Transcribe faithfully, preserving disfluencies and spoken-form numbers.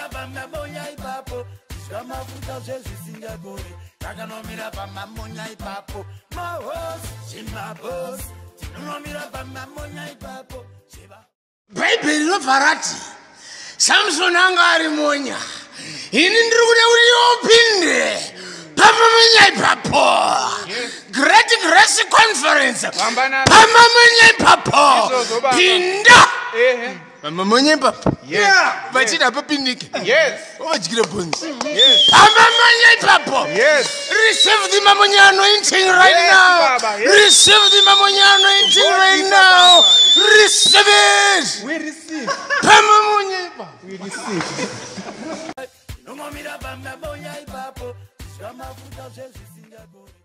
Tinongomira Pamamonya ipapo. Mafuta zvisinga gori. Tinongomira Pamamonya ipapo. Mahos, chimabos. Tinongomira Pamamonya ipapo. Bible lovarati. Samson anga ari monya. Ini ndiri kuda kuti yopinde. Pamamonya ipapo. Great Grace Conference. Pamamonya ipapo. Pinda. Pamamonya ipapo. Yeah. Vachida papindike. Yes. Ovachikira bonzi. Yes. Pamamonya ipapo. Yes. Receive the Mamonya anointing right Yes, now. Baba. Yes. Receive the Mamonya anointing right now. Receive it. We receive. Pamamonya ipapo. We receive. Tinongomira Pamamonya ipapo. Mafuta zvisinga gori.